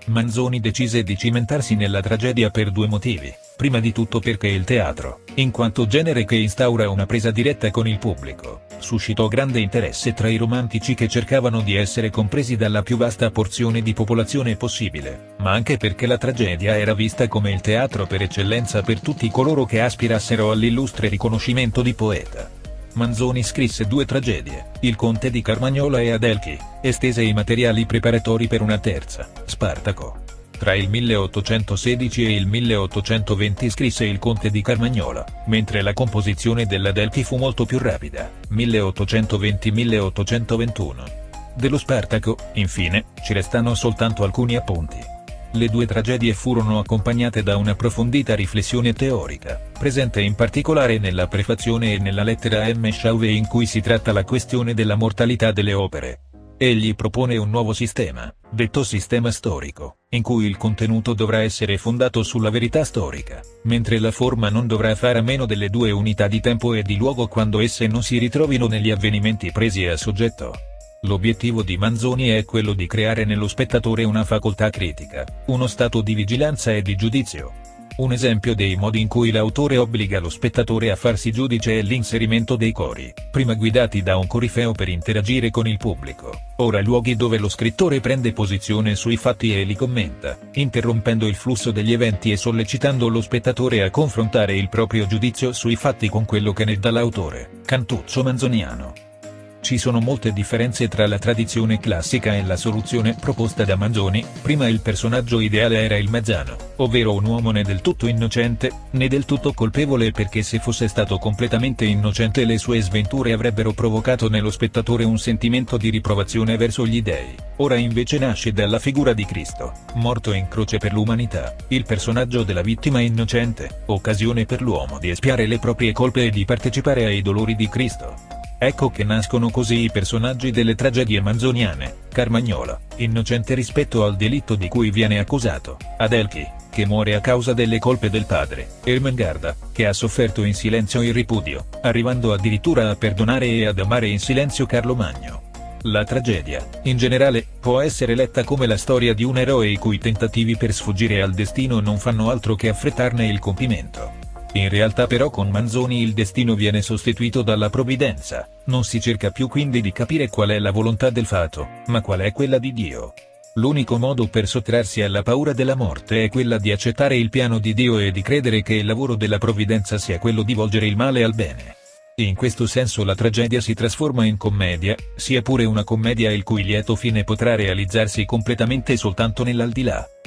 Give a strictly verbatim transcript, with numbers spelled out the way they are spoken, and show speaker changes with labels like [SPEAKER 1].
[SPEAKER 1] Manzoni decise di cimentarsi nella tragedia per due motivi, prima di tutto perché il teatro, in quanto genere che instaura una presa diretta con il pubblico, suscitò grande interesse tra i romantici che cercavano di essere compresi dalla più vasta porzione di popolazione possibile, ma anche perché la tragedia era vista come il teatro per eccellenza per tutti coloro che aspirassero all'illustre riconoscimento di poeta. Manzoni scrisse due tragedie, Il Conte di Carmagnola e Adelchi, e stese i materiali preparatori per una terza, Spartaco. Tra il milleottocentosedici e il milleottocentoventi scrisse Il Conte di Carmagnola, mentre la composizione dell'Adelchi fu molto più rapida, milleottocentoventi milleottocentoventuno. Dello Spartaco, infine, ci restano soltanto alcuni appunti. Le due tragedie furono accompagnate da un'approfondita riflessione teorica, presente in particolare nella prefazione e nella lettera a M. Chauvet in cui si tratta la questione della mortalità delle opere. Egli propone un nuovo sistema, detto sistema storico, in cui il contenuto dovrà essere fondato sulla verità storica, mentre la forma non dovrà fare a meno delle due unità di tempo e di luogo quando esse non si ritrovino negli avvenimenti presi a soggetto. L'obiettivo di Manzoni è quello di creare nello spettatore una facoltà critica, uno stato di vigilanza e di giudizio. Un esempio dei modi in cui l'autore obbliga lo spettatore a farsi giudice è l'inserimento dei cori, prima guidati da un corifeo per interagire con il pubblico, ora luoghi dove lo scrittore prende posizione sui fatti e li commenta, interrompendo il flusso degli eventi e sollecitando lo spettatore a confrontare il proprio giudizio sui fatti con quello che ne dà l'autore, cantuccio manzoniano. Ci sono molte differenze tra la tradizione classica e la soluzione proposta da Manzoni. Prima il personaggio ideale era il mezzano, ovvero un uomo né del tutto innocente, né del tutto colpevole, perché se fosse stato completamente innocente le sue sventure avrebbero provocato nello spettatore un sentimento di riprovazione verso gli dèi. Ora invece nasce dalla figura di Cristo, morto in croce per l'umanità, il personaggio della vittima innocente, occasione per l'uomo di espiare le proprie colpe e di partecipare ai dolori di Cristo. Ecco che nascono così i personaggi delle tragedie manzoniane: Carmagnola, innocente rispetto al delitto di cui viene accusato; Adelchi, che muore a causa delle colpe del padre; Ermengarda, che ha sofferto in silenzio il ripudio, arrivando addirittura a perdonare e ad amare in silenzio Carlo Magno. La tragedia, in generale, può essere letta come la storia di un eroe i cui tentativi per sfuggire al destino non fanno altro che affrettarne il compimento. In realtà però con Manzoni il destino viene sostituito dalla provvidenza, non si cerca più quindi di capire qual è la volontà del fato, ma qual è quella di Dio. L'unico modo per sottrarsi alla paura della morte è quella di accettare il piano di Dio e di credere che il lavoro della provvidenza sia quello di volgere il male al bene. In questo senso la tragedia si trasforma in commedia, sia pure una commedia il cui lieto fine potrà realizzarsi completamente soltanto nell'aldilà.